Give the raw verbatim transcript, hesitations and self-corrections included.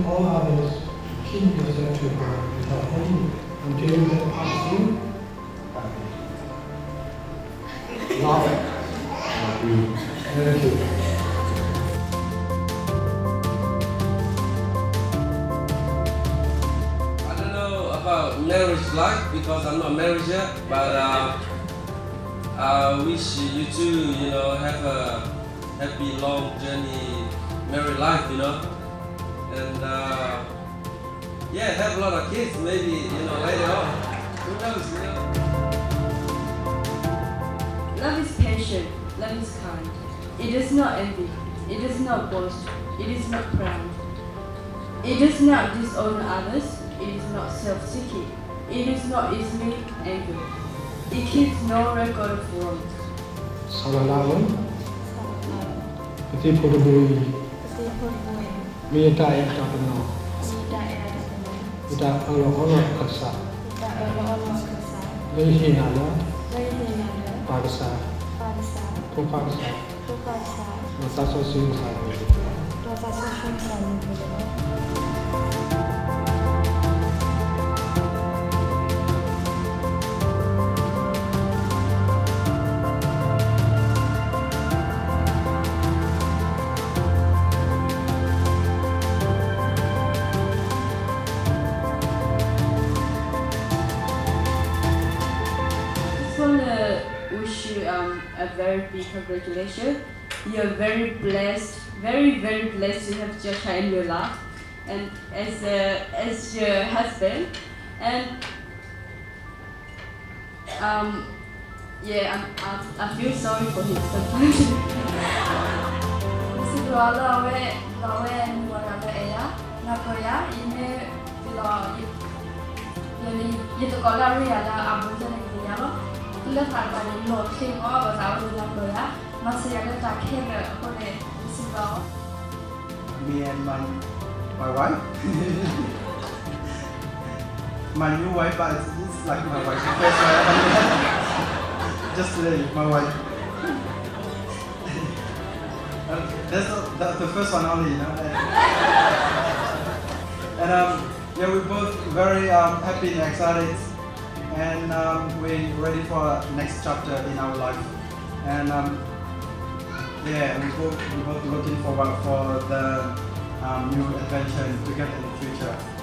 all others, keep yourself to her without any until they pass you. Love it. Thank you. I don't know about marriage life because I'm not married yet, but uh, I wish you two, you know, have a happy, long journey, married life, you know, and uh, yeah, have a lot of kids, maybe, you know, later on. Who knows, you know? Love is patient, love is kind. It is not envy, it is not boast, it is not proud. It does not disown others, it is not self-seeking, it is not easily angry. It keeps no record of wrongs. Salalawan, Pati Purubui, Mita Yatapano, Ita Alohono Kasa, Lilly and Hsa, Tupaksa, Masaso Suicide. I just want to wish you um, a very big congratulations. You're very blessed, very very blessed to have Joshua in your life, and as a, as your husband, and um, yeah, I'm, I, I feel sorry for him sometimes. Me and my my wife, my new wife, but it's, it's like my wife. The first wife, just today, my wife. That's the, the, the first one only, you know. And um, yeah, we're both very um, happy and excited, and um, we're ready for the next chapter in our life. And um, yeah, we both we're both looking forward for the um, new adventure together in the future.